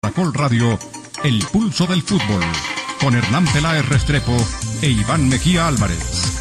Caracol Radio, El Pulso del Fútbol, con Hernán Peláez Restrepo e Iván Mejía Álvarez.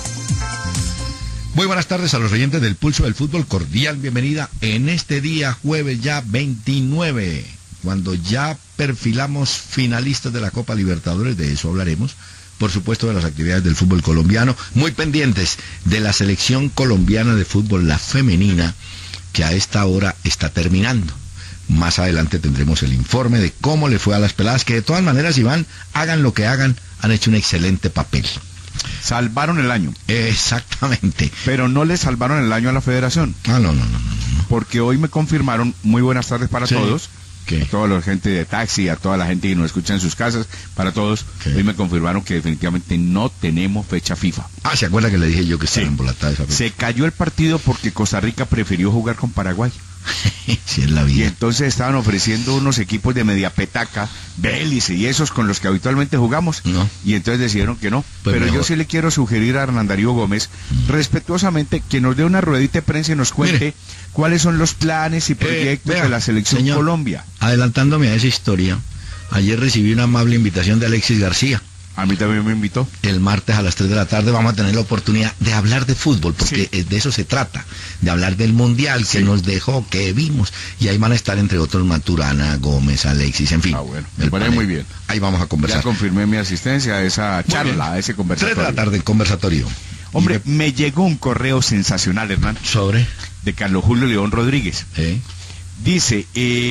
Muy buenas tardes a los oyentes del Pulso del Fútbol, cordial bienvenida en este día jueves ya 29, cuando ya perfilamos finalistas de la Copa Libertadores, de eso hablaremos, por supuesto de las actividades del fútbol colombiano, muy pendientes de la selección colombiana de fútbol, la femenina, que a esta hora está terminando. Más adelante tendremos el informe de cómo le fue a las peladas, que de todas maneras, Iván, hagan lo que hagan, han hecho un excelente papel. Salvaron el año. Exactamente. Pero no le salvaron el año a la federación. Ah, no. Porque hoy me confirmaron, muy buenas tardes para todos, ¿qué? A toda la gente de taxi, a toda la gente que nos escucha en sus casas, para todos, ¿qué? Hoy me confirmaron que definitivamente no tenemos fecha FIFA. Ah, ¿se acuerda que le dije yo que estaba embolatada esa fecha? Se cayó el partido porque Costa Rica prefirió jugar con Paraguay. Sí, es la Y vida. entonces estaban ofreciendo unos equipos de media petaca, Bélice y esos con los que habitualmente jugamos. No. Y entonces decidieron que no. Pues pero mejor. yo sí le quiero sugerir a Hernán Darío Gómez, respetuosamente, que nos dé una ruedita de prensa y nos cuente Mire. cuáles son los planes y proyectos vea, de la selección señor, Colombia. Adelantándome a esa historia, ayer recibí una amable invitación de Alexis García. A mí también me invitó. El martes a las 3 de la tarde vamos a tener la oportunidad de hablar de fútbol, porque de eso se trata, de hablar del Mundial que nos dejó, que vimos, y ahí van a estar entre otros Maturana, Gómez, Alexis, en fin. Ah, bueno, me el parece panel. muy bien. Ahí vamos a conversar. Ya confirmé mi asistencia a esa Muy bien. charla, a ese 3 conversatorio. de la tarde, conversatorio. Hombre, me llegó un correo sensacional, Hernán, ¿Sobre? de Carlos Julio León Rodríguez. Dice,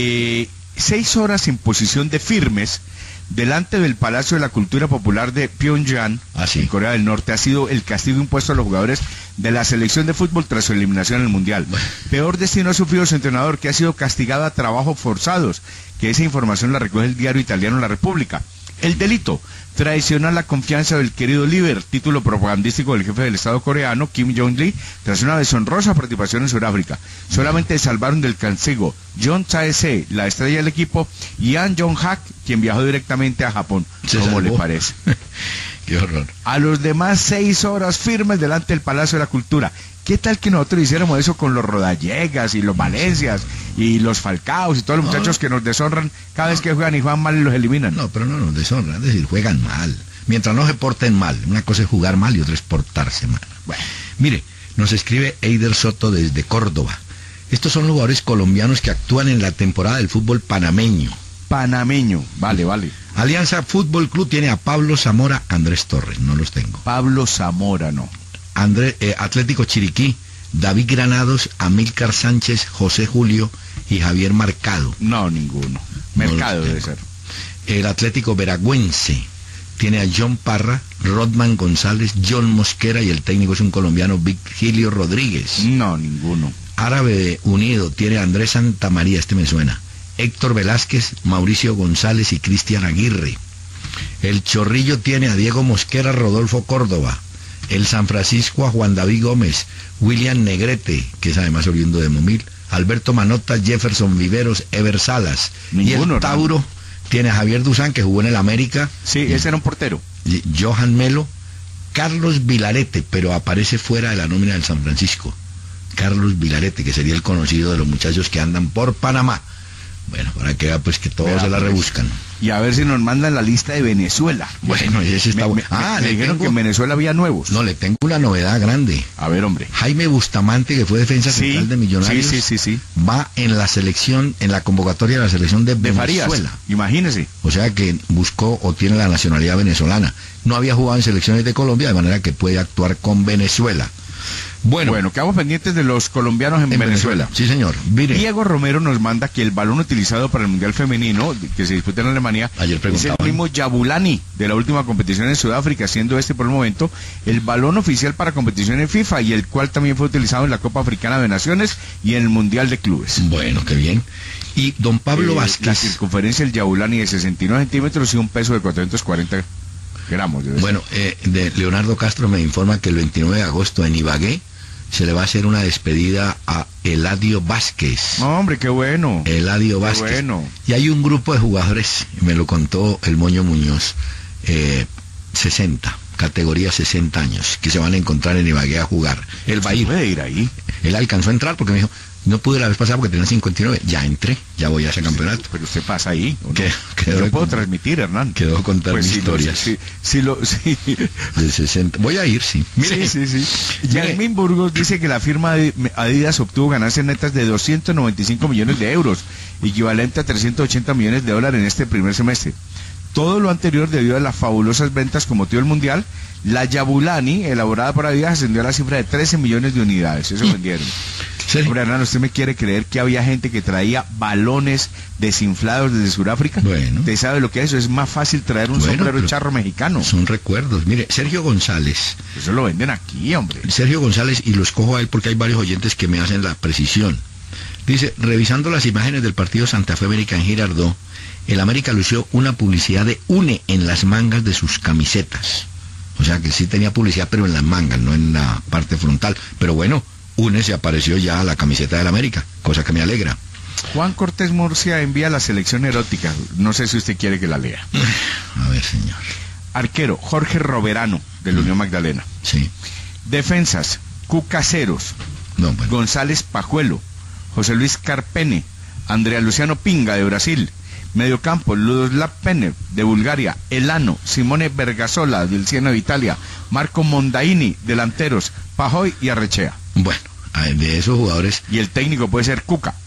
6 horas en posición de firmes delante del Palacio de la Cultura Popular de Pyongyang, en Corea del Norte, ha sido el castigo impuesto a los jugadores de la selección de fútbol tras su eliminación en el Mundial. Peor destino ha sufrido su entrenador, que ha sido castigado a trabajos forzados, que esa información la recoge el diario italiano La República. El delito: traicionar la confianza del querido líder, título propagandístico del jefe del Estado coreano, Kim Jong-il, tras una deshonrosa participación en Sudáfrica. Solamente salvaron del castigo John Chae-se, la estrella del equipo, y An Jong-hak, quien viajó directamente a Japón. ¿Cómo le parece? Qué horror. A los demás 6 horas firmes delante del Palacio de la Cultura. ¿Qué tal que nosotros hiciéramos eso con los Rodallegas y los Valencias y los Falcaos y todos los muchachos que nos deshonran cada vez que juegan y juegan mal y los eliminan? No, pero no nos deshonran, es decir, juegan mal. Mientras no se porten mal. Una cosa es jugar mal y otra es portarse mal. Bueno, mire, nos escribe Eider Soto desde Córdoba. Estos son los jugadores colombianos que actúan en la temporada del fútbol panameño. Panameño, vale. Alianza Fútbol Club tiene a Pablo Zamora, Andrés Torres, no los tengo. Pablo Zamora, no. Atlético Chiriquí, David Granados, Amílcar Sánchez, José Julio y Javier Mercado. No, ninguno. Mercado debe ser. El Atlético Veragüense tiene a John Parra, Rodman González, John Mosquera y el técnico es un colombiano, Virgilio Rodríguez. No, ninguno. Árabe Unido tiene a Andrés Santamaría, este me suena, Héctor Velázquez, Mauricio González y Cristian Aguirre. El Chorrillo tiene a Diego Mosquera, Rodolfo Córdoba. El San Francisco a Juan David Gómez, William Negrete, que es además oriundo de Momil, Alberto Manota, Jefferson Viveros, Ever Salas. Ninguno, y el Tauro tiene a Javier Duzán, que jugó en el América. Sí, ese era un portero. Johan Melo, Carlos Vilarete, pero aparece fuera de la nómina del San Francisco. Carlos Vilarete, que sería el conocido de los muchachos que andan por Panamá. Bueno, para que vea pues que todos se la rebuscan. Y a ver si nos mandan la lista de Venezuela. Bueno, y ese está bueno. Le dijeron que en Venezuela había nuevos. No, le tengo una novedad grande. A ver, hombre. Jaime Bustamante, que fue defensa central de Millonarios, sí. va en la selección, en la convocatoria de la selección de Venezuela. Farías, imagínese. O sea que buscó o tiene la nacionalidad venezolana. No había jugado en selecciones de Colombia, de manera que puede actuar con Venezuela. Bueno, quedamos pendientes de los colombianos en Venezuela. Sí, señor. Mire. Diego Romero nos manda que el balón utilizado para el Mundial Femenino, que se disputa en Alemania, es el mismo Yabulani de la última competición en Sudáfrica, siendo este por el momento el balón oficial para competición en FIFA y el cual también fue utilizado en la Copa Africana de Naciones y en el Mundial de Clubes. Bueno, qué bien. Y don Pablo Vázquez. La circunferencia del Yabulani de 69 centímetros y un peso de 440 gramos. Bueno, de Leonardo Castro me informa que el 29 de agosto en Ibagué se le va a hacer una despedida a Eladio Vázquez. No, hombre, qué bueno. Eladio Vázquez. Qué bueno. Y hay un grupo de jugadores, me lo contó el Moño Muñoz, 60, categoría 60 años, que se van a encontrar en Ibagué a jugar. Él va a ir. ¿Puede ir ahí? Él alcanzó a entrar porque me dijo, No pude la vez pasada porque tenía 59. Ya entré, ya voy a ese campeonato. Pero usted pasa ahí. Yo puedo transmitir, Hernán. Quedó contar mis historias. Sí. De 60. Voy a ir, sí. Mire. Sí. Yarmín Burgos dice que la firma de Adidas obtuvo ganancias netas de 295 millones de euros, equivalente a 380 millones de dólares en este primer semestre. Todo lo anterior debido a las fabulosas ventas con motivo del Mundial. La Yabulani, elaborada por Adidas, ascendió a la cifra de 13 millones de unidades. Eso vendieron. ¿Sí? Hombre, Hernán, ¿usted me quiere creer que había gente que traía balones desinflados desde Sudáfrica? Bueno. ¿Usted sabe lo que es eso? Es más fácil traer un sombrero charro mexicano. Son recuerdos. Mire, Sergio González. Eso lo venden aquí, hombre. Sergio González, y los cojo a él porque hay varios oyentes que me hacen la precisión. Dice, revisando las imágenes del partido Santa Fe América en Girardot, el América lució una publicidad de UNE en las mangas de sus camisetas. O sea que sí tenía publicidad, pero en las mangas, no en la parte frontal. Pero bueno, UNE se apareció ya a la camiseta del América, cosa que me alegra. Juan Cortés Murcia envía la selección erótica. No sé si usted quiere que la lea. A ver, señor. Arquero, Jorge Roverano, de la Unión Magdalena. Sí. Defensas, Cucaseros, González Pajuelo, José Luis Carpene, Andrea Luciano Pinga, de Brasil. Mediocampo, Ludoslav Pene, de Bulgaria. Elano, Simone Bergasola, del Siena de Italia. Marco Mondaini, delanteros. Pajoy y Arrechea. Bueno, de esos jugadores... Y el técnico puede ser Cuca.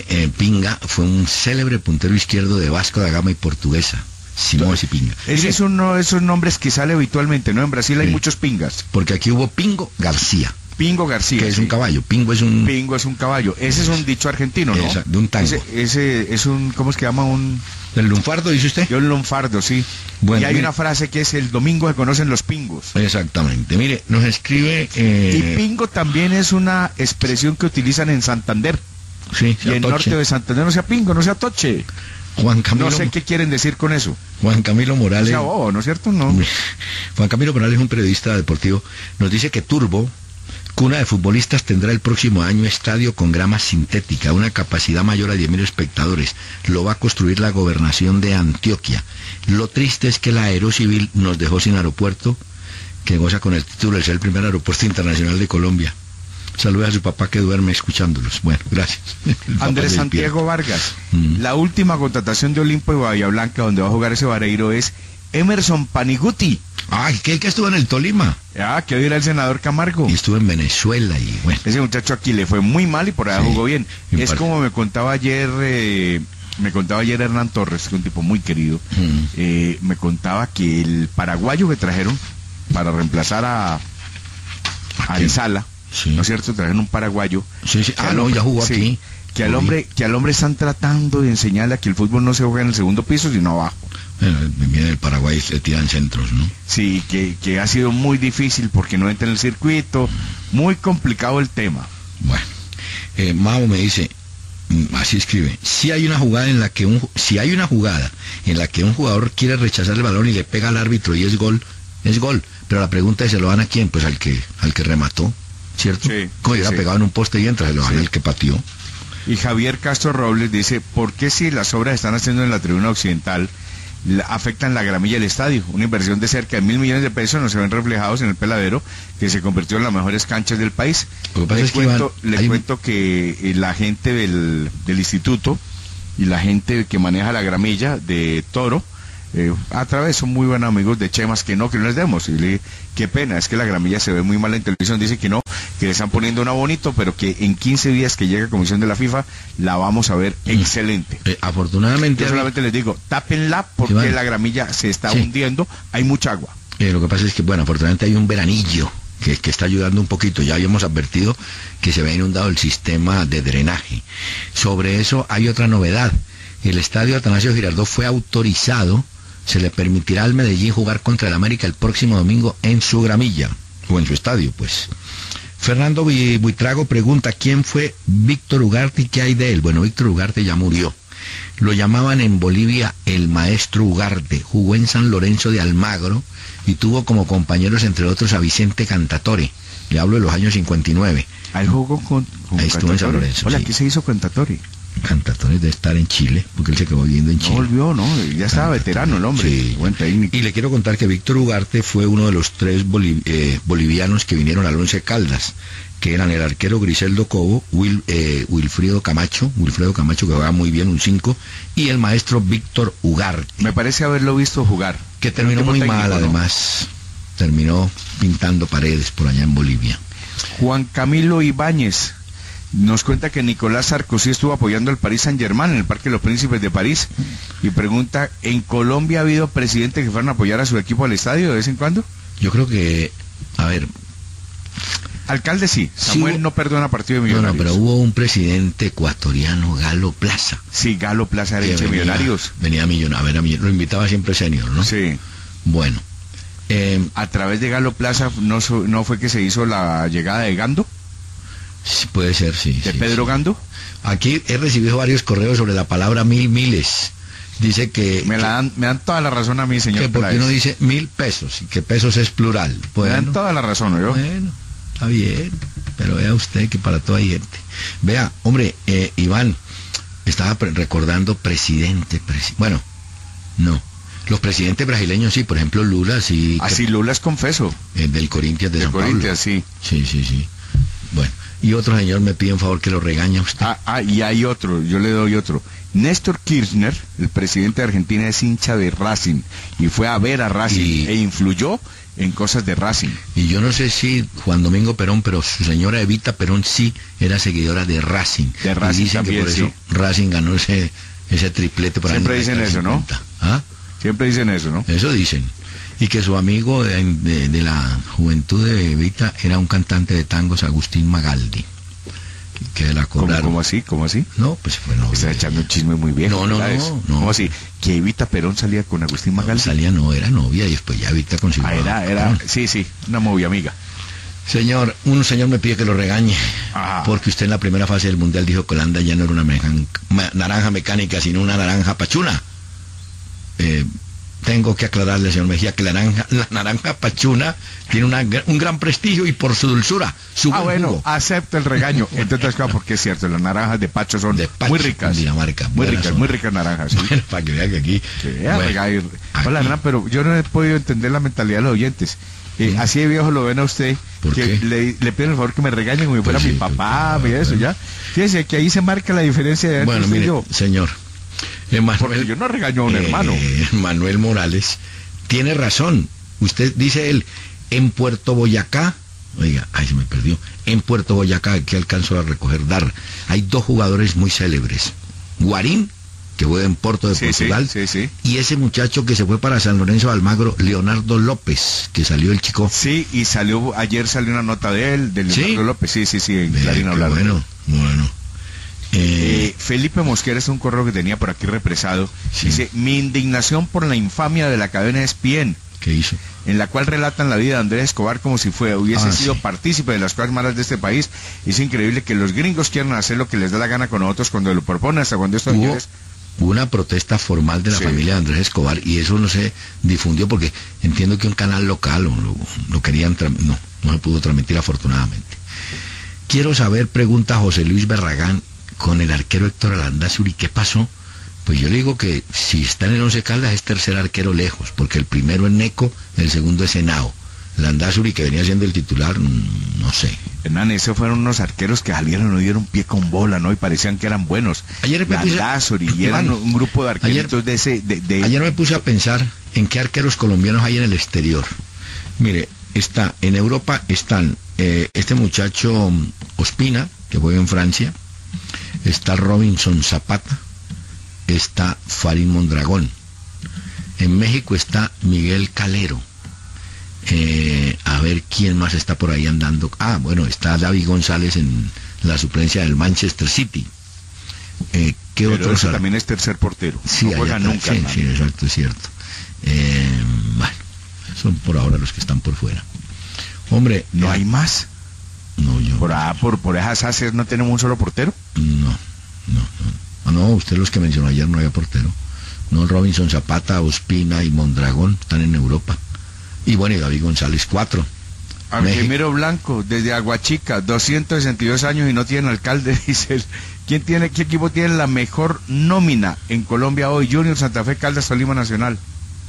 Pinga fue un célebre puntero izquierdo de Vasco da Gama y Portuguesa. Simón y Pinga. Ese es uno de esos nombres que sale habitualmente, ¿no? En Brasil hay muchos Pingas. Porque aquí hubo Pingo García. Pingo García. Que es un caballo. Pingo es un caballo. Ese es un dicho argentino, ¿no? De un tango. Ese es un, ¿cómo es que llama? ¿El lunfardo, dice usted? Yo el lunfardo, sí. Bueno, y hay una frase que es: el domingo se conocen los pingos. Exactamente. Mire, nos escribe... Y pingo también es una expresión que utilizan en Santander. Sí, y en norte de Santander no sea pingo, no sea toche. Juan Camilo... No sé qué quieren decir con eso. Juan Camilo Morales... O sea, bobo, ¿no es cierto? No. Juan Camilo Morales, un periodista deportivo, nos dice que Turbo, cuna de futbolistas, tendrá el próximo año estadio con grama sintética, una capacidad mayor a 10.000 espectadores. Lo va a construir la gobernación de Antioquia. Lo triste es que la Aerocivil nos dejó sin aeropuerto, que goza con el título de ser el primer aeropuerto internacional de Colombia. Saluda a su papá que duerme escuchándolos. Bueno, gracias. Andrés Santiago Vargas. La última contratación de Olimpo y Bahía Blanca, donde va a jugar ese vareiro, es Emerson Paniguti. Ay, que estuvo en el Tolima. Que hoy era el senador Camargo. Y estuvo en Venezuela y bueno. Ese muchacho aquí le fue muy mal y por allá jugó bien. Es como me contaba ayer Hernán Torres, que es un tipo muy querido. Me contaba que el paraguayo que trajeron para reemplazar a Arizala, ¿no es cierto? Trajeron un paraguayo. Sí. Ya jugó aquí. Que al hombre están tratando de enseñarle a que el fútbol no se juega en el segundo piso, sino abajo. Viene el Paraguay, se tiran centros, ¿no? Sí, que ha sido muy difícil porque no entra en el circuito, muy complicado el tema. Bueno, Mao me dice, así escribe, si hay una jugada en la que un jugador quiere rechazar el balón y le pega al árbitro y es gol, pero la pregunta es, ¿se lo dan a quién? Pues al que remató, ¿cierto? Sí, como hubiera pegado en un poste y entra, se lo dan al que pateó. Y Javier Castro Robles dice, ¿por qué si las obras están haciendo en la tribuna occidental afectan la gramilla del estadio? Una inversión de cerca de 1.000 millones de pesos no se ven reflejados en el Peladero, que se convirtió en las mejores canchas del país. Le cuento que la gente del instituto y la gente que maneja la gramilla de Toro, a través son muy buenos amigos de Chemas, que no les demos. Y le dije, qué pena, es que la gramilla se ve muy mal en televisión. Dice que no, que le están poniendo una bonito, pero que en 15 días que llegue a comisión de la FIFA la vamos a ver excelente. Afortunadamente... Yo solamente les digo, tápenla porque la gramilla se está hundiendo, hay mucha agua. Lo que pasa es que, bueno, afortunadamente hay un veranillo que está ayudando un poquito. Ya habíamos advertido que se había inundado el sistema de drenaje. Sobre eso hay otra novedad. El estadio Atanasio Girardot fue autorizado. Se le permitirá al Medellín jugar contra el América el próximo domingo en su gramilla, o en su estadio, pues. Fernando Buitrago pregunta, ¿quién fue Víctor Ugarte y qué hay de él? Bueno, Víctor Ugarte ya murió. Lo llamaban en Bolivia el maestro Ugarte. Jugó en San Lorenzo de Almagro y tuvo como compañeros, entre otros, a Vicente Cantatore. Le hablo de los años 59. Ahí jugó con ahí estuvo en San Lorenzo. Hola, ¿qué se hizo Cantatore? Cantatones de estar en Chile, porque él se quedó viviendo en Chile. No volvió, ¿no? Ya estaba veterano el hombre. Sí. Buen técnico. Y le quiero contar que Víctor Ugarte fue uno de los 3 bolivianos que vinieron al Once Caldas, que eran el arquero Griseldo Cobo, Wilfredo Camacho, que jugaba muy bien, un 5, y el maestro Víctor Ugarte. Me parece haberlo visto jugar. Que terminó muy mal, además. Terminó pintando paredes por allá en Bolivia. Juan Camilo Ibáñez nos cuenta que Nicolás Sarkozy estuvo apoyando al Paris Saint-Germain en el Parque de los Príncipes de París y pregunta, ¿en Colombia ha habido presidentes que fueron a apoyar a su equipo al estadio de vez en cuando? Yo creo que, a ver... Alcalde sí, Samuel no perdona partido de Millonarios. No, pero hubo un presidente ecuatoriano, Galo Plaza. Sí, Galo Plaza era hincha de Millonarios. Venía a Millonarios, lo invitaba siempre senior, ¿no? Sí. Bueno. A través de Galo Plaza, ¿no fue que se hizo la llegada de Gando? Sí, puede ser, sí. ¿De Pedro Gando? Aquí he recibido varios correos sobre la palabra miles. Dice que... Me dan toda la razón a mí, señor. Que porque uno dice 1.000 pesos, y que pesos es plural. Bueno, me dan toda la razón, ¿no? Bueno, está bien, pero vea usted que para todo hay gente. Vea, hombre, Iván, estaba recordando bueno, no. Los presidentes brasileños sí, por ejemplo Lula sí. Ah, sí, Lula es confeso. Del Corinthians de San Pablo. Corinthians, sí. Sí. Bueno, y otro señor me pide un favor que lo regañe a usted. Y hay otro, yo le doy otro. Néstor Kirchner, el presidente de Argentina, es hincha de Racing y fue a ver a Racing e influyó en cosas de Racing. Y yo no sé si Juan Domingo Perón, pero su señora Evita Perón sí era seguidora de Racing. De Racing y dicen también, que por eso Racing ganó ese triplete para Siempre dicen eso, 50. ¿no? ¿Ah? Siempre dicen eso, ¿no? Eso dicen. Y que su amigo de la juventud de Evita era un cantante de tangos, Agustín Magaldi. Que la cobraron. ¿Cómo así? No, pues bueno. Está echando un chisme muy viejo. No. ¿Cómo así? ¿Que Evita Perón salía con Agustín Magaldi? Era novia y después ya Evita consiguió. Sí, una movia amiga. Señor, un señor me pide que lo regañe. Porque usted en la primera fase del Mundial dijo que Holanda ya no era una naranja mecánica, sino una naranja pachuna. Tengo que aclararle, señor Mejía, que la naranja pachuna tiene un gran prestigio y por su dulzura, su bueno, jugo. Acepto el regaño. Entonces, porque es cierto, las naranjas de Pacho son muy ricas. Dinamarca. Muy ricas naranjas. ¿Sí? Bueno, para que vean que aquí... Hola, Hernán, pero yo no he podido entender la mentalidad de los oyentes. Así de viejo lo ven a usted, que le pido el favor que me regañen como si fuera mi papá, ya. Fíjese que ahí se marca la diferencia de bueno, mire, señor. Porque yo no regaño a un hermano. Manuel Morales tiene razón. Usted dice él, en Puerto Boyacá, se me perdió. En Puerto Boyacá, que alcanzó a recoger hay 2 jugadores muy célebres. Guarín, que juega en Porto de Portugal, y ese muchacho que se fue para San Lorenzo de Almagro, Leonardo López, que salió el chico. Sí, y ayer salió una nota de él, de Leonardo López, sí, en Clarín hablando. Bueno. Felipe Mosquera es un correo que tenía por aquí represado. Dice, mi indignación por la infamia de la cadena ESPN. ¿Qué hizo? En la cual relatan la vida de Andrés Escobar como si hubiese sido partícipe de las cosas malas de este país. Es increíble que los gringos quieran hacer lo que les da la gana con nosotros cuando lo proponen, hasta cuando esto hubo una protesta formal de la familia de Andrés Escobar y eso no se difundió porque entiendo que un canal local lo querían, no se pudo transmitir afortunadamente. Quiero saber, pregunta José Luis Barragán, con el arquero Héctor Landázuri, ¿qué pasó? Pues yo le digo que si está en el Once Caldas es tercer arquero lejos, porque el primero es Neco, el segundo es Henao. Landázuri, que venía siendo el titular, no sé. Hernán, esos fueron unos arqueros que salieron, no dieron pie con bola, ¿no? Y parecían que eran buenos. Ayer me Landázuri, y eran un grupo de arqueritos Ayer me puse a pensar en qué arqueros colombianos hay en el exterior. Mire, en Europa están este muchacho Ospina, que juega en Francia, está Robinson Zapata, está Farid Mondragón. En México está Miguel Calero. A ver quién más está por ahí andando. Está David González en la suplencia del Manchester City. ¿Qué otro? Pero también es tercer portero. Sí, no juega nunca. Sí, exacto, es cierto. Son por ahora los que están por fuera. Hombre, ¿no hay más? No, yo... ¿Por esas haces no tenemos un solo portero? No, usted los que mencionó ayer no había portero. No, Robinson Zapata, Ospina y Mondragón están en Europa. Y bueno, y David González 4. Argemiro Blanco, desde Aguachica, 262 años y no tiene alcalde, dice él. ¿Qué equipo tiene la mejor nómina en Colombia hoy? Junior, Santa Fe, Caldas, Tolima, Nacional.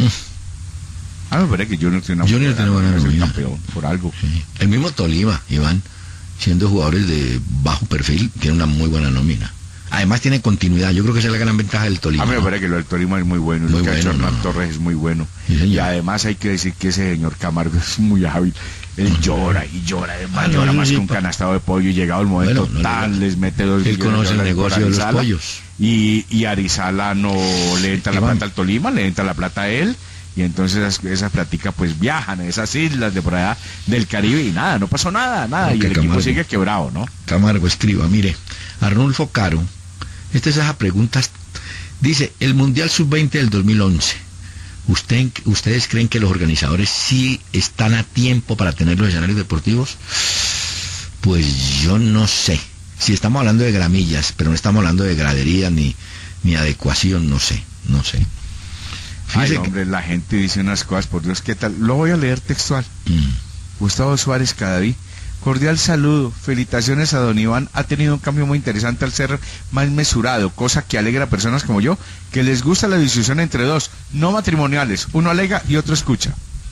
Me parece que Junior tiene buena nómina. Campeón, por algo. Sí. El mismo Tolima, Iván, siendo jugadores de bajo perfil, tiene una muy buena nómina. Además tiene continuidad, yo creo que esa es la gran ventaja del Tolima. Me parece que lo del Tolima es muy bueno, lo que ha hecho Hernán Torres es muy bueno. Sí, y además hay que decir que ese señor Camargo es muy hábil. Él llora y llora, además llora más que un canastado de pollo, y llegado el momento les mete 2 millones. Él conoce el negocio de los pollos. Y Arizala no le entra la plata al Tolima, le entra la plata a él. Y entonces esas pláticas pues viajan a esas islas de por allá del Caribe y nada, no pasó nada. Y el equipo sigue quebrado, ¿no? Camargo escriba, mire, Arnulfo Caro, esta es esa pregunta, dice, el Mundial Sub-20 del 2011, ¿ustedes creen que los organizadores sí están a tiempo para tener los escenarios deportivos? Pues yo no sé. Si estamos hablando de gramillas, pero no estamos hablando de gradería ni adecuación, no sé. Ay, hombre, la gente dice unas cosas, por Dios, ¿qué tal? Lo voy a leer textual. Gustavo Suárez Cadaví. Cordial saludo, felicitaciones a don Iván, ha tenido un cambio muy interesante al ser más mesurado, cosa que alegra a personas como yo, que les gusta la discusión entre dos, no matrimoniales, uno alega y otro escucha.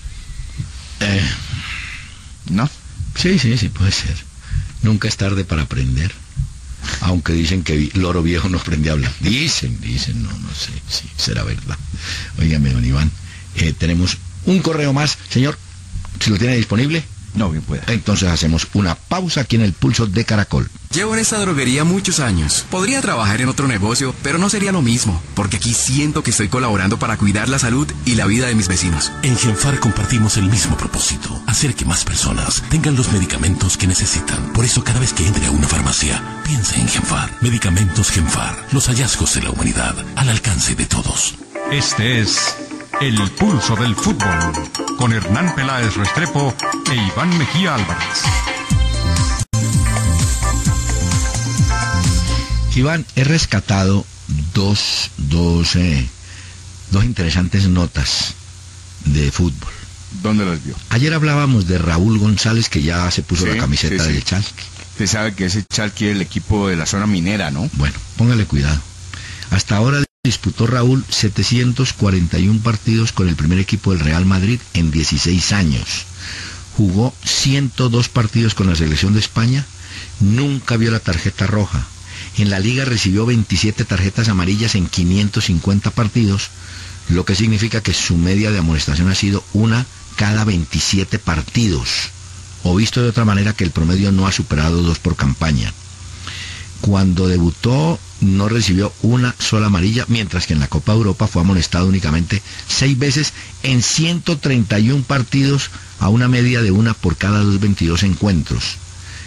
¿No? Sí, puede ser. Nunca es tarde para aprender, aunque dicen que loro viejo no aprende a hablar. Dicen, no sé, sí, será verdad. Óigame, don Iván, tenemos un correo más, señor, si lo tiene disponible. No, bien pueda. Entonces hacemos una pausa aquí en el Pulso de Caracol. Llevo en esta droguería muchos años. Podría trabajar en otro negocio, pero no sería lo mismo, porque aquí siento que estoy colaborando para cuidar la salud y la vida de mis vecinos. En Genfar compartimos el mismo propósito, hacer que más personas tengan los medicamentos que necesitan. Por eso cada vez que entre a una farmacia, piense en Genfar. Medicamentos Genfar, los hallazgos de la humanidad al alcance de todos. Este es El Pulso del Fútbol, con Hernán Peláez Restrepo e Iván Mejía Álvarez. Iván, he rescatado dos interesantes notas de fútbol. ¿Dónde las vio? Ayer hablábamos de Raúl González, que ya se puso la camiseta del Chalque. Usted sabe que ese Chalque es el equipo de la zona minera, ¿no? Bueno, póngale cuidado. Hasta ahora disputó Raúl 741 partidos con el primer equipo del Real Madrid en 16 años. Jugó 102 partidos con la selección de España, nunca vio la tarjeta roja. En la liga recibió 27 tarjetas amarillas en 550 partidos, lo que significa que su media de amonestación ha sido una cada 27 partidos. O visto de otra manera, que el promedio no ha superado 2 por campaña. Cuando debutó no recibió una sola amarilla, mientras que en la Copa Europa fue amonestado únicamente 6 veces en 131 partidos, a una media de una por cada 22 encuentros.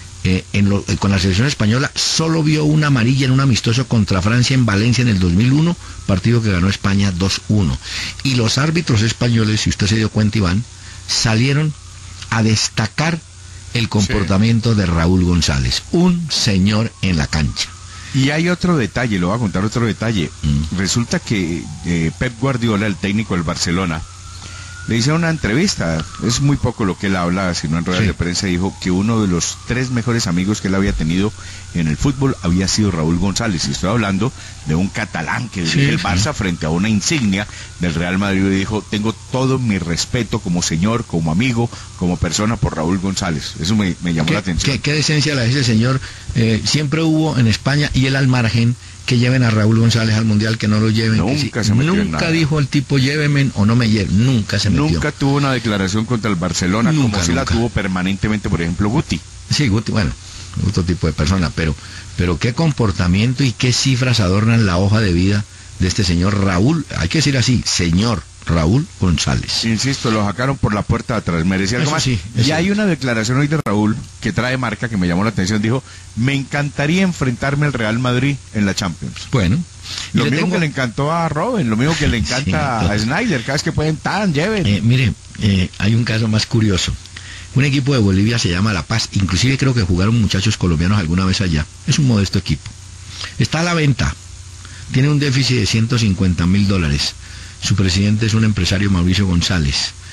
Con la selección española solo vio una amarilla en un amistoso contra Francia en Valencia en el 2001, partido que ganó España 2-1. Y los árbitros españoles, si usted se dio cuenta, Iván, salieron a destacar el comportamiento de Raúl González, un señor en la cancha. Y hay otro detalle, le voy a contar otro detalle. Resulta que Pep Guardiola, el técnico del Barcelona, le hizo una entrevista, es muy poco lo que él habla, sino en ruedas de prensa, dijo que uno de los 3 mejores amigos que él había tenido en el fútbol había sido Raúl González, y estoy hablando de un catalán que dirige el Barça frente a una insignia del Real Madrid, y dijo, tengo todo mi respeto como señor, como amigo, como persona por Raúl González. Eso me llamó la atención. ¿Qué decencia la de ese señor? Siempre hubo en España, y él al margen, que lleven a Raúl González al Mundial, que no lo lleven. Nunca dijo el tipo, llévenme o no me lleven, nunca se metió. Nunca tuvo una declaración contra el Barcelona, como si la tuvo permanentemente, por ejemplo, Guti. Sí, Guti, bueno, otro tipo de persona, pero qué comportamiento y qué cifras adornan la hoja de vida de este señor Raúl, hay que decir así, señor Raúl González. Insisto, lo sacaron por la puerta de atrás, merecía algo más. Sí, y hay una declaración hoy de Raúl que trae marca, que me llamó la atención, dijo, me encantaría enfrentarme al Real Madrid en la Champions. Bueno. Lo mismo que le encantó a Robben, lo mismo que le encanta a Snyder, cada vez que pueden, lleven. Mire, hay un caso más curioso. Un equipo de Bolivia se llama La Paz, inclusive creo que jugaron muchachos colombianos alguna vez allá. Es un modesto equipo. Está a la venta. Tiene un déficit de $150,000. Su presidente es un empresario, Mauricio González.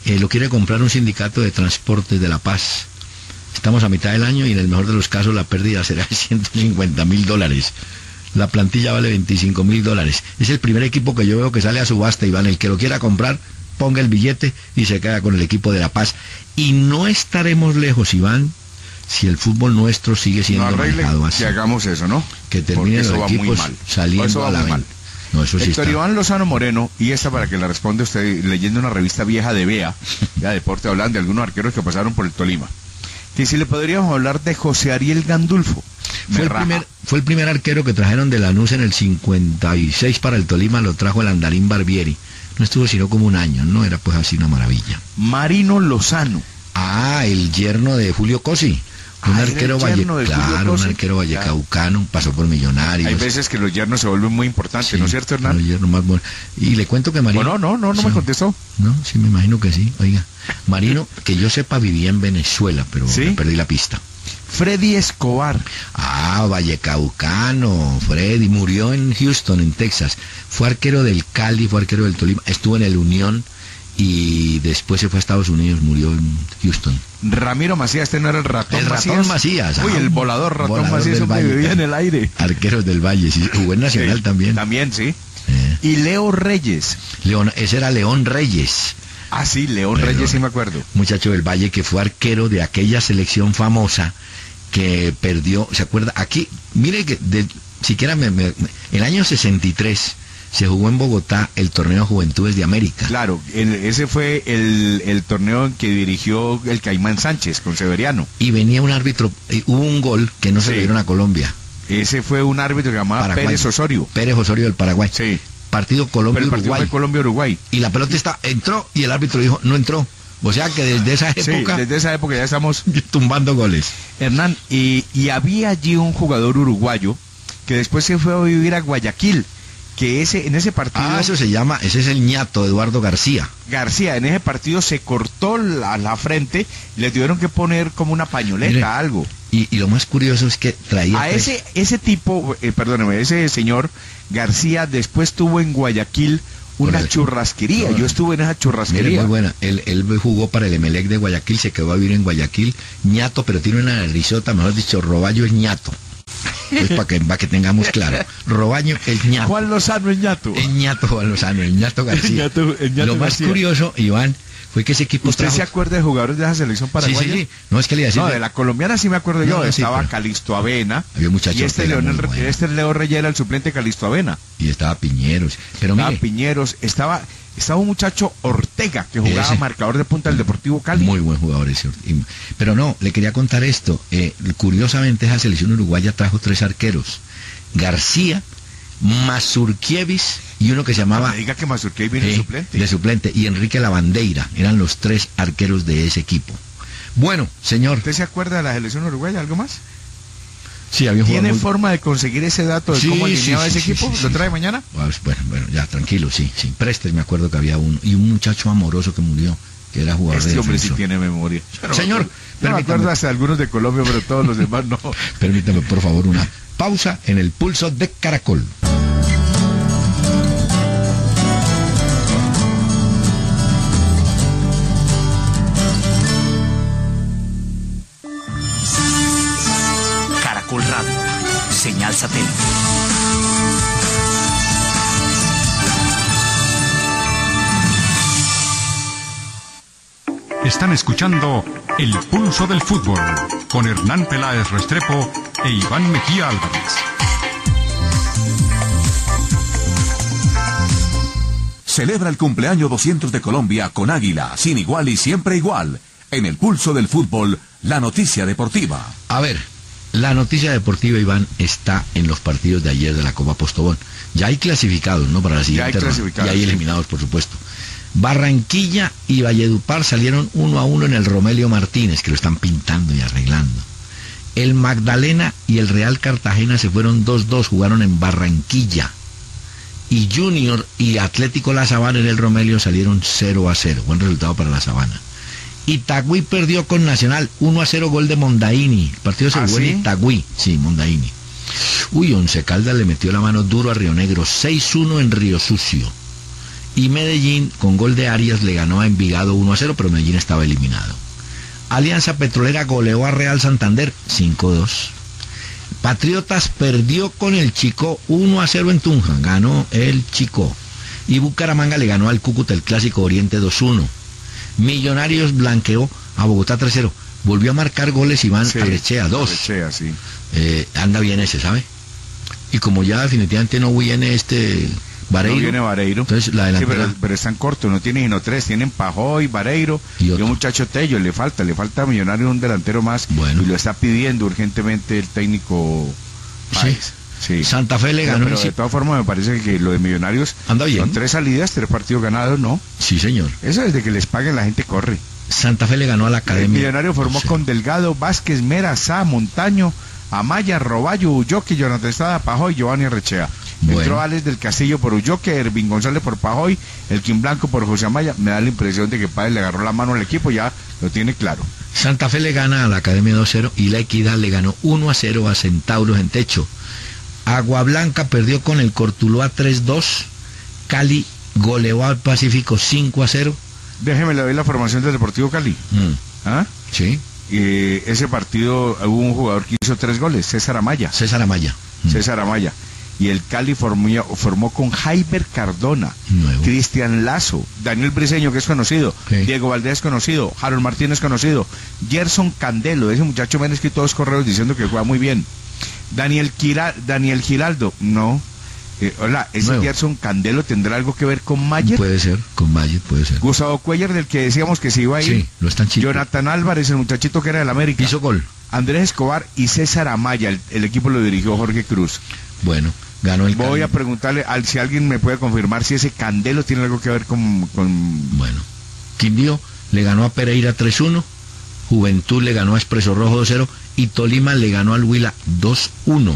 lo quiere comprar un sindicato de transportes de La Paz. Estamos a mitad del año y en el mejor de los casos la pérdida será de $150.000. La plantilla vale $25.000. Es el primer equipo que yo veo que sale a subasta, Iván. El que lo quiera comprar, ponga el billete y se queda con el equipo de La Paz. Y no estaremos lejos, Iván, si el fútbol nuestro sigue siendo manejado así. Que hagamos eso, ¿no? Que terminen los equipos saliendo a la venta. No, eso sí Héctor Iván Lozano Moreno, y esta para que la responda usted, leyendo una revista vieja de BEA, ya Deporte, hablan de algunos arqueros que pasaron por el Tolima. Que si le podríamos hablar de José Ariel Gandulfo. Fue el primer arquero que trajeron de Lanús en el 56 para el Tolima, lo trajo el Andarín Barbieri. No estuvo sino como un año, no era pues así una maravilla. Marino Lozano. El yerno de Julio Cosi. Un arquero vallecaucano, pasó por Millonarios. Hay veces que los yernos se vuelven muy importantes, sí, ¿no es cierto, Hernán? Los yernos más buenos. Y le cuento que Marino... No me contestó. No, sí, me imagino que sí. Oiga, Marino, que yo sepa, vivía en Venezuela, pero ¿sí? Me perdí la pista. Freddy Escobar. Vallecaucano, Freddy, murió en Houston, en Texas. Fue arquero del Cali, fue arquero del Tolima, estuvo en el Unión y después se fue a Estados Unidos, murió en Houston. Ramiro Macías, este no era el ratón Macías. Ratón Macías. Uy, el volador ratón Macías, que vivía en el aire. Arqueros del Valle, sí, jugó en Nacional también. También, sí. Y Leo Reyes. Ese era León Reyes. Sí, León Reyes, sí me acuerdo. Muchacho del Valle que fue arquero de aquella selección famosa que perdió, ¿se acuerda? Aquí, mire que siquiera el año 63 se jugó en Bogotá el torneo Juventudes de América. Claro, ese fue el torneo que dirigió el Caimán Sánchez con Severiano. Y venía un árbitro, hubo un gol que no se le dieron a Colombia. Ese fue un árbitro que llamaba Paraguay. Pérez Osorio. Pérez Osorio del Paraguay. Sí. Partido Colombia-Uruguay. El partido fue Colombia-Uruguay. Y la pelota entró y el árbitro dijo, no entró. O sea que desde esa época... Sí, desde esa época ya estamos tumbando goles. Hernán, y había allí un jugador uruguayo que después se fue a vivir a Guayaquil, que en ese partido... ese es el ñato, Eduardo García. En ese partido se cortó la frente, le tuvieron que poner como una pañoleta, algo. Y lo más curioso es que traía... Ese señor García después tuvo en Guayaquil una churrasquería. Yo estuve en esa churrasquería. Mire, muy buena. Él jugó para el Emelec de Guayaquil, se quedó a vivir en Guayaquil. Ñato, pero tiene una risota, mejor dicho, Roballo es ñato. Pues para que tengamos claro. Robaño es ñato. Juan Lozano es ñato. Es ñato Juan Lozano, el ñato García. Lo más curioso, Iván, fue que ese equipo... ¿Usted se acuerda de jugadores de esa selección paraguaya? Sí. No, es que le iba a decir... No, de la colombiana sí me acuerdo yo. Estaba Calixto Avena. Había muchachos. Y este Leo Reyes era el suplente de Calixto Avena. Y estaba Piñeros. Estaba un muchacho Ortega, que jugaba marcador de punta del Deportivo Cali. Muy buen jugador ese. Pero no, le quería contar esto. Curiosamente, esa selección uruguaya trajo 3 arqueros. García, Mazurkiewicz y uno que se llamaba... No me diga que Mazurkiewicz viene de suplente. De suplente. Y Enrique Lavandeira. Eran los 3 arqueros de ese equipo. Bueno, señor. ¿Usted se acuerda de la selección uruguaya? ¿Algo más? Sí, había ¿Tiene forma de conseguir ese dato de cómo alineaba ese equipo? ¿Lo trae mañana? Bueno, ya, tranquilo, sí. Prestes, me acuerdo que había uno. Y un muchacho amoroso que murió, que era jugador de hombre sí tiene memoria. Señor, no me acuerdo hasta algunos de Colombia, pero todos los demás no. Permítame, por favor, una pausa en el pulso de Caracol. Caracol Radio, señal satélite. Están escuchando El Pulso del Fútbol con Hernán Peláez Restrepo e Iván Mejía Álvarez. Celebra el cumpleaños 200 de Colombia con Águila, sin igual y siempre igual. En El Pulso del Fútbol, la noticia deportiva. A ver, la noticia deportiva, Iván, está en los partidos de ayer de la Copa Postobón. Ya hay clasificados, ¿no? Para la siguiente ronda. Ya hay eliminados, por supuesto. Barranquilla y Valledupar salieron 1-1 en el Romelio Martínez, que lo están pintando y arreglando. El Magdalena y el Real Cartagena se fueron 2-2, jugaron en Barranquilla. Y Junior y Atlético La Sabana en el Romelio salieron 0-0. Buen resultado para La Sabana. Itagüí perdió con Nacional 1-0, gol de Mondaini. El partido se jugó en Itagüí. Sí, Mondaini. Once Caldas le metió la mano duro a Río Negro, 6-1 en Río Sucio. Y Medellín, con gol de Arias, le ganó a Envigado 1-0, pero Medellín estaba eliminado. Alianza Petrolera goleó a Real Santander 5-2. Patriotas perdió con el Chicó 1-0 en Tunja, ganó el Chicó. Y Bucaramanga le ganó al Cúcuta el Clásico Oriente 2-1. Millonarios blanqueó a Bogotá 3-0. Volvió a marcar goles Iván Arrechea, 2. Arrechea, sí. Anda bien ese, ¿sabe? Y como ya definitivamente no viene Vareiro. No viene Vareiro. Entonces la delantera... Sí, pero están cortos, no tienen sino 3, tienen Pajoy, Vareiro y un muchacho Tello, le falta a Millonarios un delantero más, bueno. Y lo está pidiendo urgentemente el técnico Páez. Sí. Santa Fe le ganó. Pero de todas formas me parece que lo de Millonarios anda bien. Son 3 salidas, 3 partidos ganados, ¿no? Sí, señor. Eso desde que les paguen la gente corre. Santa Fe le ganó a la Academia. El Millonario formó con Delgado, Vázquez, Mera, Sá, Montaño, Amaya, Roballo, Ulloque, Jonathan Estrada, Pajoy, Giovanni Arrechea. Bueno. Entró Alex del Castillo por Ulloque, Ervin González por Pajoy, Elkin Blanco por José Amaya. Me da la impresión de que Páez le agarró la mano al equipo, ya lo tiene claro. Santa Fe le gana a la Academia 2-0 y la Equidad le ganó 1-0 a Centauros en Techo. Agua Blanca perdió con el Cortuluá 3-2. Cali goleó al Pacífico 5-0. Déjeme le doy la formación del Deportivo Cali. ¿Ah? Sí. Ese partido hubo un jugador que hizo 3 goles, César Amaya. César Amaya. Y el Cali formó con Jaiber Cardona, Cristian Lazo, Daniel Briseño, que es conocido, Diego Valdés conocido, Harold Martínez conocido, Gerson Candelo, ese muchacho me han escrito 2 correos diciendo que juega muy bien. Daniel Giraldo, no. Hola, ¿ese nuevo Gerson Candelo tendrá algo que ver con Mayer? Puede ser, con Mayer puede ser. Gustavo Cuellar, del que decíamos que se iba a ir. Sí, lo están chicos. Jonathan Álvarez, el muchachito que era del América. Hizo gol. Andrés Escobar y César Amaya, el equipo lo dirigió Jorge Cruz. Bueno, ganó el Voy Cali. A preguntarle si alguien me puede confirmar si ese Candelo tiene algo que ver con... Bueno, Quindío le ganó a Pereira 3-1, Juventud le ganó a Expreso Rojo 2-0 y Tolima le ganó al Huila 2-1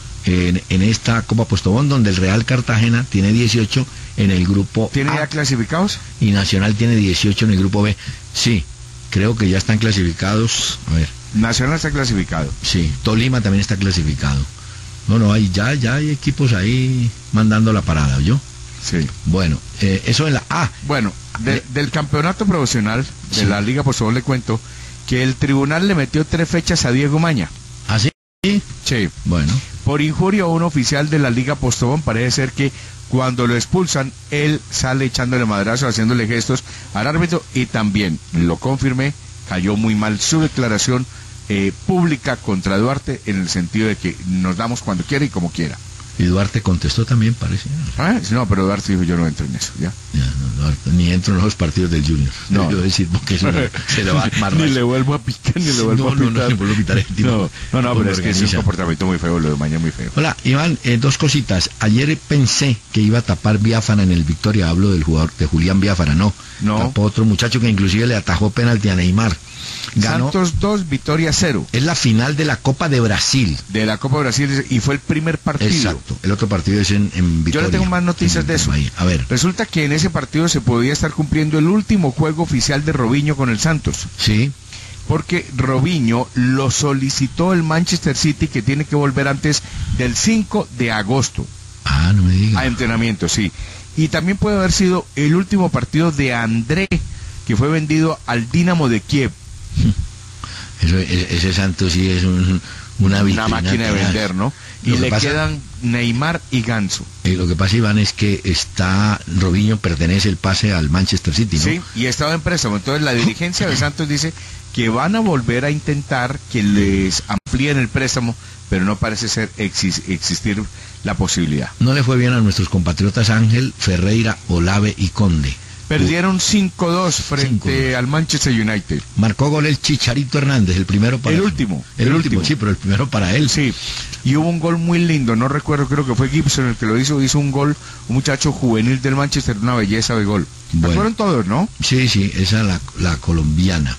en esta Copa Postobón, donde el Real Cartagena tiene 18 en el grupo ¿Tiene A, ya clasificados? Y Nacional tiene 18 en el grupo B. Sí, creo que ya están clasificados. A ver. Nacional está clasificado. Sí, Tolima también está clasificado. No, ya hay equipos ahí mandando la parada, ¿oyó? Sí. Bueno, eso en la A. Bueno, del campeonato profesional de la Liga Postobón le cuento que el tribunal le metió 3 fechas a Diego Maña. ¿Ah, sí? Sí. Bueno. Por injuria a un oficial de la Liga Postobón, parece ser que cuando lo expulsan, él sale echándole madrazos, haciéndole gestos al árbitro, y también, lo confirmé, cayó muy mal su declaración pública contra Duarte, en el sentido de que nos damos cuando quiera y como quiera. Y Duarte contestó también, parece. No, pero Duarte dijo, yo no entro en eso, ¿ya? No, Duarte, ni entro en los partidos del Junior. No. Yo decir, porque eso se le va a amarrar. Ni le vuelvo a picar, ni le vuelvo a picar. No, le vuelvo a pitar. No, pero es que es un comportamiento muy feo, lo de Mañana muy feo. Hola, Iván, 2 cositas. Ayer pensé que iba a tapar Biafara en el Victoria, hablo del jugador, de Julián Biafara, no. Tapó otro muchacho que inclusive le atajó penalti a Neymar. Ganó, Santos 2, Vitória 0. Es la final de la Copa de Brasil. De la Copa de Brasil, y fue el primer partido. Exacto, el otro partido es en Vitória. Yo le tengo más noticias de eso. A ver. Resulta que en ese partido se podía estar cumpliendo el último juego oficial de Robinho con el Santos. Sí. Porque Robinho lo solicitó el Manchester City, que tiene que volver antes del 5 de agosto. Ah, no me digas. A entrenamiento, sí. Y también puede haber sido el último partido de André, que fue vendido al Dinamo de Kiev. Ese Santos sí es una máquina de vender, ¿no? Y le quedan Neymar y Ganso. Lo que pasa, Iván, es que Robinho pertenece el pase al Manchester City, ¿no? Sí, y estaba en préstamo. Entonces la dirigencia de Santos dice que van a volver a intentar que les amplíen el préstamo, pero no parece ser existir la posibilidad. No le fue bien a nuestros compatriotas Ángel, Ferreira, Olave y Conde. Perdieron 5-2 frente al Manchester United. Marcó gol el Chicharito Hernández, el primero para... El último, sí, pero el primero para él. Sí, y hubo un gol muy lindo, no recuerdo, creo que fue Gibson el que lo hizo un gol, un muchacho juvenil del Manchester, una belleza de gol. Bueno, fueron todos, ¿no? Sí, esa es la colombiana.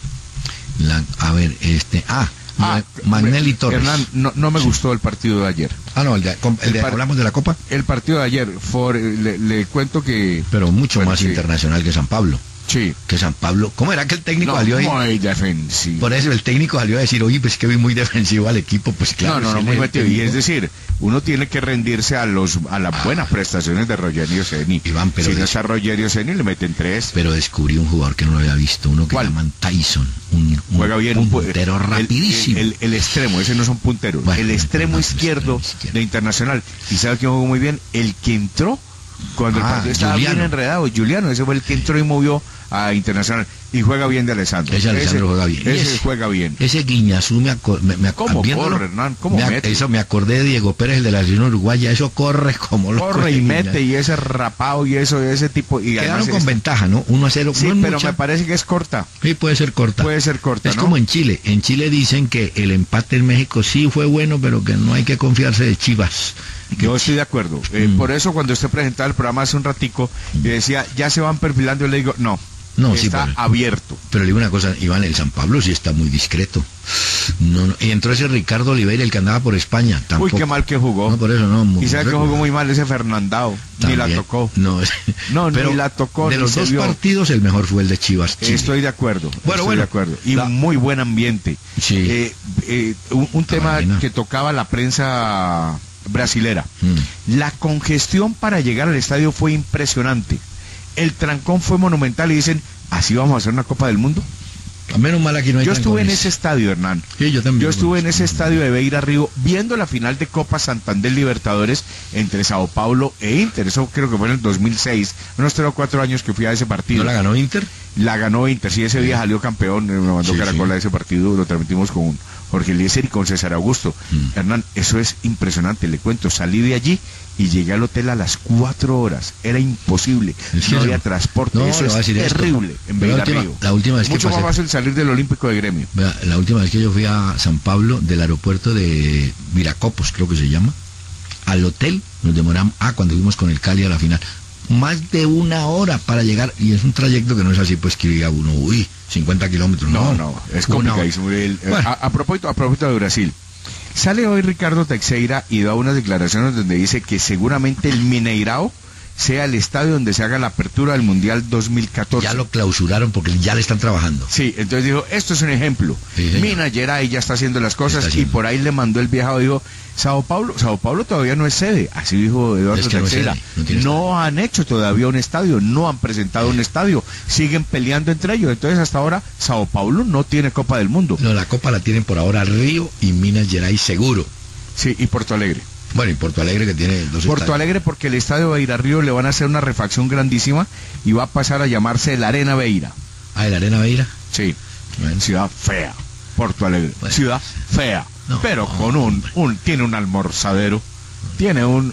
Magnelli Torres. Hernán, no me gustó el partido de ayer. ¿Hablamos de la Copa? El partido de ayer, le cuento que... Pero mucho más internacional que San Pablo. Sí. Que San Pablo, ¿cómo era que el técnico salió ahí? Muy defensivo. Por eso el técnico salió a decir, oye, pues que vi muy defensivo al equipo, pues claro. No, muy metido. Y es decir, uno tiene que rendirse a las buenas prestaciones de Rogerio Ceni. Iván, pero si no está Rogerio Ceni, le meten 3. Pero descubrí un jugador que no lo había visto, uno que llaman Tyson, un juega bien, puntero rapidísimo. El extremo, ese no son punteros. Bueno, el extremo izquierdo de Internacional. ¿Y sabe quién jugó muy bien? El que entró cuando el partido estaba bien enredado, Juliano, ese fue el que entró y movió a Internacional, y juega bien de Alessandro. Ese Alessandro juega bien. Ese juega bien. Ese Guiñazú ¿Cómo corre, Hernán? ¿Cómo mete? Eso me acordé de Diego Pérez, el de la Selección Uruguaya, eso corre como loco. Corre y mete, y ese rapado y eso, ese tipo. Y quedaron con ventaja, ¿no? 1-0. Sí, pero me parece que es corta. Sí, puede ser corta. Puede ser corta, es como en Chile. En Chile dicen que el empate en México sí fue bueno, pero que no hay que confiarse de Chivas. Yo estoy de acuerdo. Por eso cuando usted presentaba el programa hace un ratico y decía, ya se van perfilando, yo le digo, no, está abierto. Pero le digo una cosa, Iván, el San Pablo sí está muy discreto. No, y entró ese Ricardo Oliveira, el que andaba por España. Tampoco. Uy, qué mal que jugó. No, por eso no. Y sabe que jugó muy mal ese Fernandao. También. Ni la tocó. No, pero ni la tocó. De los dos partidos, el mejor fue el de Chivas. Chile. Estoy de acuerdo. Bueno. De acuerdo. Y muy buen ambiente. Sí. Un tema que tocaba la prensa brasilera. La congestión para llegar al estadio fue impresionante. El trancón fue monumental y dicen, ¿así vamos a hacer una Copa del Mundo? A menos mal aquí no hay. Yo estuve en ese estadio, Hernán. Sí, yo también. Yo estuve en ese estadio de Beira Río viendo la final de Copa Santander Libertadores entre Sao Paulo e Inter. Eso creo que fue en el 2006, unos 3 o 4 años que fui a ese partido. ¿No la ganó Inter? La ganó Inter, sí, ese día salió campeón, me mandó Caracol a ese partido, lo transmitimos con Jorge Eliezer y con César Augusto. Hernán, eso es impresionante, le cuento, salí de allí y llegué al hotel a las 4 horas, era imposible, no había transporte, eso es terrible en Beira Río. La última vez mucho más fácil salir del Olímpico de Gremio. La última vez que yo fui a San Pablo, del aeropuerto de Viracopos, creo que se llama, al hotel, nos demoramos, cuando fuimos con el Cali a la final, más de 1 hora para llegar, y es un trayecto que no es así, pues que diga uno, 50 kilómetros, no, es complicadísimo. A propósito de Brasil, sale hoy Ricardo Teixeira y da unas declaraciones donde dice que seguramente el Mineirao sea el estadio donde se haga la apertura del Mundial 2014. Ya lo clausuraron porque ya le están trabajando. Sí, entonces dijo, esto es un ejemplo. Sí, Minas Gerais ya está haciendo las cosas y por ahí le mandó el viajado, dijo, Sao Paulo todavía no es sede, así dijo Eduardo Teixeira. No han hecho todavía un estadio, no han presentado un estadio, siguen peleando entre ellos. Entonces hasta ahora Sao Paulo no tiene Copa del Mundo. No, la Copa la tienen por ahora Río y Minas Gerais seguro. Sí, y Porto Alegre. Bueno, y Porto Alegre que tiene 2 Porto Alegre porque el estadio Beira Río le van a hacer una refacción grandísima y va a pasar a llamarse el Arena Beira. ¿El Arena Beira? Sí. Bueno. Ciudad fea, Porto Alegre. Bueno. Ciudad fea, pero con tiene un almorzadero, tiene un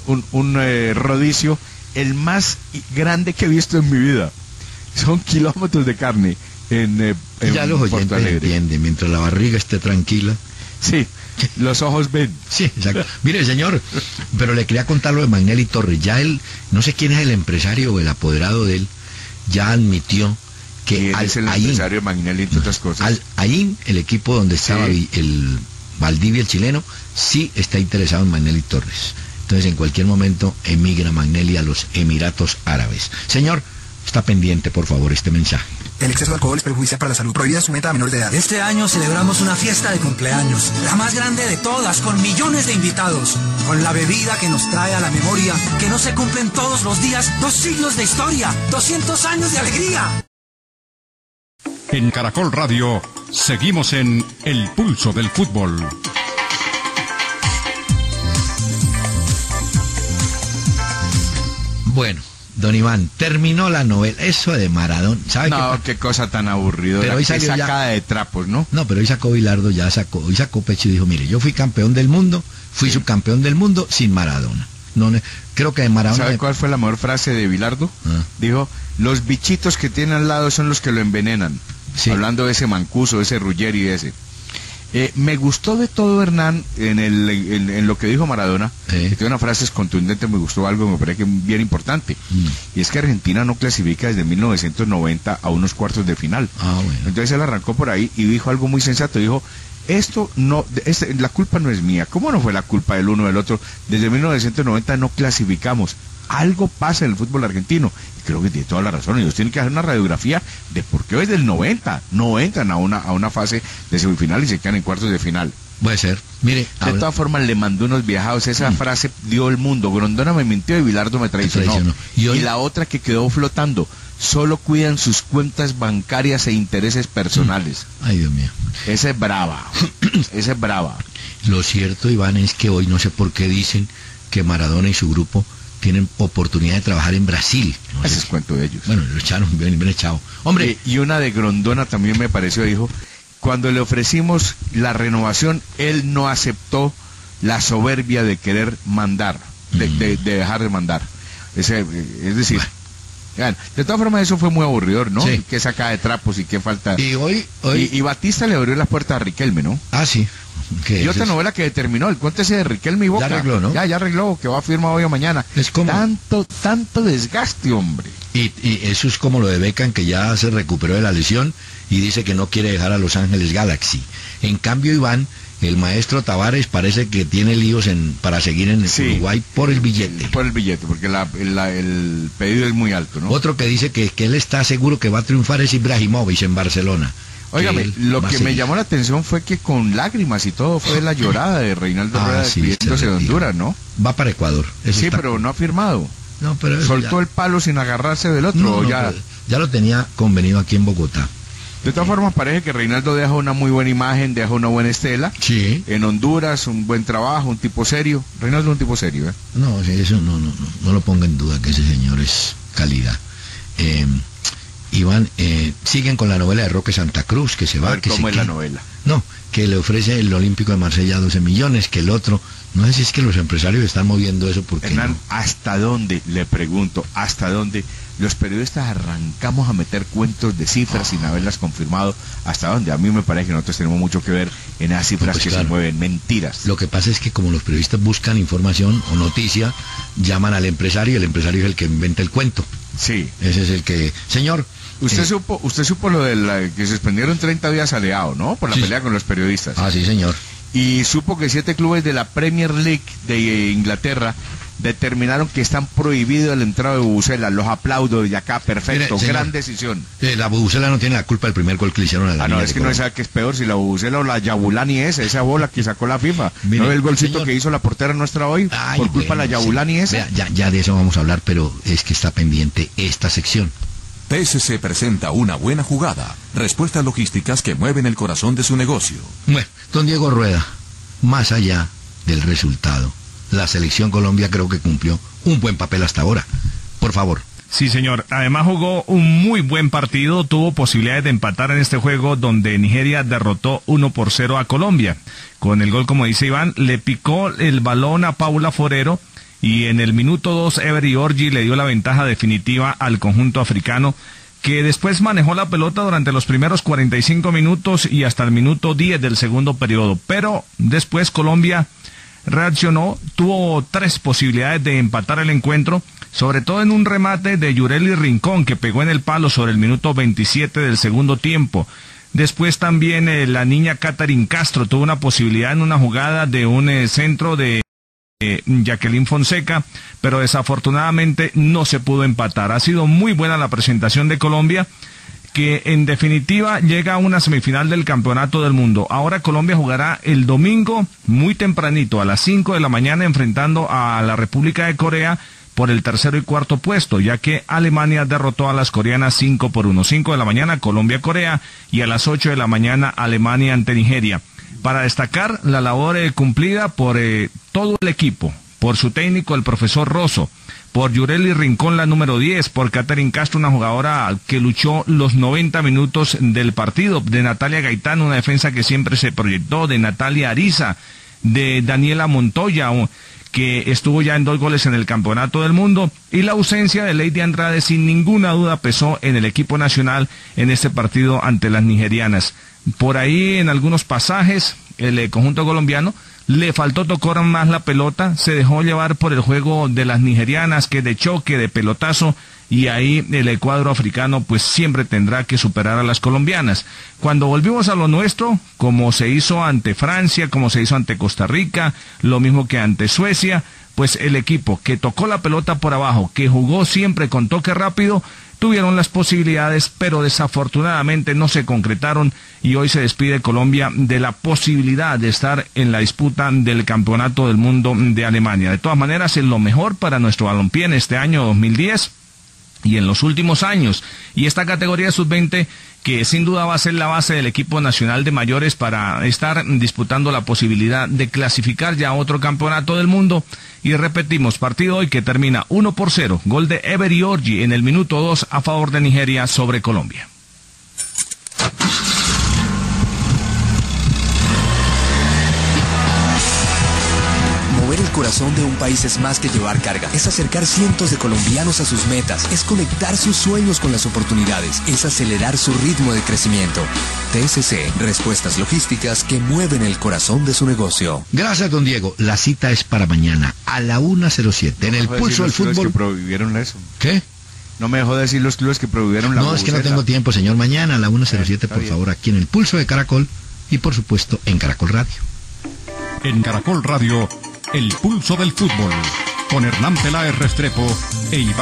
rodicio, el más grande que he visto en mi vida. Son kilómetros de carne en ya los Porto oyentes entienden, mientras la barriga esté tranquila. Sí. Los ojos ven. Sí, exacto. Mire, señor, pero le quería contar lo de Magnelli Torres. Ya él, no sé quién es el empresario o el apoderado de él, ya admitió que es el empresario de Magnelli, entre otras cosas. Al Ain, el equipo donde estaba el Valdivia, el chileno, sí está interesado en Magnelli Torres. Entonces, en cualquier momento emigra Magnelli a los Emiratos Árabes. Señor, está pendiente, por favor, este mensaje. El exceso de alcohol es perjudicial para la salud. Prohibida su meta a menores de edad. Este año celebramos una fiesta de cumpleaños, la más grande de todas, con millones de invitados, con la bebida que nos trae a la memoria que no se cumplen todos los días 2 siglos de historia, 200 años de alegría. En Caracol Radio seguimos en El Pulso del Fútbol. Bueno, don Iván, terminó la novela, eso de Maradona, ¿sabe? No, qué cosa tan aburrida, pero hoy salió sacada de trapos, ¿no? No, pero hoy sacó Bilardo, hoy sacó Pecho y dijo, mire, yo fui campeón del mundo, fui subcampeón del mundo sin Maradona. No, creo que de Maradona... ¿Sabe cuál fue la mejor frase de Bilardo? Dijo, los bichitos que tiene al lado son los que lo envenenan. Sí. Hablando de ese Mancuso, ese Ruggeri, ese. Me gustó de todo, Hernán, en lo que dijo Maradona, que tiene unas frases contundentes, me gustó algo, me parece que bien importante, y es que Argentina no clasifica desde 1990 a unos cuartos de final. Bueno. Entonces él arrancó por ahí y dijo algo muy sensato, dijo, la culpa no es mía, ¿cómo no fue la culpa del uno o del otro? Desde 1990 no clasificamos. algo pasa en el fútbol argentino. Y creo que tiene toda la razón. Ellos tienen que hacer una radiografía de por qué desde el 90 no entran a una fase de semifinal y se quedan en cuartos de final. Puede ser. Mire, de todas formas le mandó unos viajados. Esa frase dio el mundo. Grondona me mintió y Bilardo me traicionó. Y la otra que quedó flotando: solo cuidan sus cuentas bancarias e intereses personales. Ay, Dios mío. Esa es brava. Esa es brava. Lo cierto, Iván, es que hoy no sé por qué dicen que Maradona y su grupo tienen oportunidad de trabajar en Brasil. No Ese es cuento de ellos. Bueno, lo echaron, bien echado. Hombre. Y una de Grondona también me pareció, dijo: cuando le ofrecimos la renovación, él no aceptó la soberbia de querer mandar, de dejar de mandar. Es decir, de todas formas eso fue muy aburridor, ¿no? Sí. Qué saca de trapos y qué falta. Y hoy... Y Batista le abrió las puertas a Riquelme, ¿no? Ah, sí. Y otra novela que determinó, el cuento ese de Riquelme y Boca. Ya arregló, ¿no? Ya arregló, que va a firmar hoy o mañana. Es como... Tanto desgaste, hombre. Y eso es como lo de Beckham, que ya se recuperó de la lesión y dice que no quiere dejar a Los Ángeles Galaxy. En cambio, Iván, el maestro Tavares parece que tiene líos para seguir en Uruguay por el billete. Por el billete, porque el pedido es muy alto, ¿no? Otro que dice que él está seguro que va a triunfar es Ibrahimovic en Barcelona. Óigame, lo que me llamó la atención fue que con lágrimas y todo fue la llorada de Reinaldo Rueda despidiéndose de Honduras, ¿no? Va para Ecuador. Sí, pero no ha firmado. No, pero soltó el palo sin agarrarse del otro. No, ya lo tenía convenido aquí en Bogotá. De todas formas, parece que Reinaldo deja una muy buena imagen, deja una buena estela. Sí. En Honduras, un buen trabajo, un tipo serio. Reinaldo es un tipo serio, ¿eh? No, eso no lo ponga en duda, que ese señor es calidad. Iván, siguen con la novela de Roque Santa Cruz, que se va. ¿Cómo es la novela? No, que le ofrece el Olímpico de Marsella 12 millones, que el otro... No sé si es que los empresarios están moviendo eso porque... Hernán, ¿hasta dónde, le pregunto, hasta dónde los periodistas arrancamos a meter cuentos de cifras sin haberlas confirmado? ¿Hasta dónde? A mí me parece que nosotros tenemos mucho que ver en esas cifras que se mueven, mentiras. Lo que pasa es que como los periodistas buscan información o noticia, llaman al empresario y el empresario es el que inventa el cuento. Sí. Ese es el que... Señor... Usted supo lo de que se suspendieron 30 días a Leao, ¿no? Por la pelea con los periodistas. Ah, sí, señor. Y supo que 7 clubes de la Premier League de Inglaterra determinaron que están prohibidos la entrada de Bubucela. Los aplaudo de acá, perfecto. Mire, gran decisión. La Bubucela no tiene la culpa del primer gol que le hicieron a la no, es que no sabe qué es peor, si la Bubucela o la Yabulani esa bola que sacó la FIFA. Mire, ¿no ve el golcito señor que hizo la portera nuestra hoy? Por culpa de la Yabulani esa. Ya de eso vamos a hablar, pero es que está pendiente esta sección. PSC presenta Una Buena Jugada, respuestas logísticas que mueven el corazón de su negocio. Bueno, don Diego Rueda, más allá del resultado, la selección Colombia creo que cumplió un buen papel hasta ahora. Por favor. Sí, señor. Además jugó un muy buen partido, tuvo posibilidades de empatar en este juego donde Nigeria derrotó 1-0 a Colombia. Con el gol, como dice Iván, le picó el balón a Paula Forero, y en el minuto 2 Every Orji le dio la ventaja definitiva al conjunto africano, que después manejó la pelota durante los primeros 45 minutos y hasta el minuto 10 del segundo periodo. Pero después Colombia reaccionó, tuvo 3 posibilidades de empatar el encuentro, sobre todo en un remate de Yureli Rincón, que pegó en el palo sobre el minuto 27 del segundo tiempo. Después también la niña Catherine Castro tuvo una posibilidad en una jugada de un centro de Jacqueline Fonseca, pero desafortunadamente no se pudo empatar. Ha sido muy buena la presentación de Colombia, que en definitiva llega a una semifinal del Campeonato del Mundo. Ahora Colombia jugará el domingo muy tempranito, a las 5 de la mañana, enfrentando a la República de Corea por el tercero y cuarto puesto, ya que Alemania derrotó a las coreanas 5-1. 5 de la mañana Colombia-Corea y a las 8 de la mañana Alemania ante Nigeria. Para destacar la labor cumplida por todo el equipo, por su técnico, el profesor Rosso, por Yureli Rincón, la número 10, por Catherine Castro, una jugadora que luchó los 90 minutos del partido, de Natalia Gaitán, una defensa que siempre se proyectó, de Natalia Ariza, de Daniela Montoya, que estuvo ya en 2 goles en el Campeonato del Mundo, y la ausencia de Lady Andrade sin ninguna duda pesó en el equipo nacional en este partido ante las nigerianas. Por ahí en algunos pasajes el conjunto colombiano le faltó tocar más la pelota, se dejó llevar por el juego de las nigerianas, que de choque, de pelotazo, y ahí el cuadro africano pues siempre tendrá que superar a las colombianas. Cuando volvimos a lo nuestro, como se hizo ante Francia, como se hizo ante Costa Rica, lo mismo que ante Suecia, pues el equipo que tocó la pelota por abajo, que jugó siempre con toque rápido, tuvieron las posibilidades, pero desafortunadamente no se concretaron y hoy se despide Colombia de la posibilidad de estar en la disputa del Campeonato del Mundo de Alemania. De todas maneras, es lo mejor para nuestro balompié en este año 2010 y en los últimos años. Y esta categoría sub-20, que sin duda va a ser la base del equipo nacional de mayores para estar disputando la posibilidad de clasificar ya a otro campeonato del mundo. Y repetimos, partido hoy que termina 1-0, gol de Ever Iorgi en el minuto 2 a favor de Nigeria sobre Colombia. Mover el corazón de un país es más que llevar carga, es acercar cientos de colombianos a sus metas, es conectar sus sueños con las oportunidades, es acelerar su ritmo de crecimiento. TSC, respuestas logísticas que mueven el corazón de su negocio. Gracias, don Diego. La cita es para mañana a la 1:07 en el Pulso del Fútbol. Que prohibieron eso. ¿Qué? No me dejó decir los clubes que prohibieron la No, es que no tengo tiempo, señor. Mañana a la 1:07, por favor, aquí en el Pulso de Caracol y, por supuesto, en Caracol Radio. En Caracol Radio, el Pulso del Fútbol, con Hernán Peláez Restrepo e Iván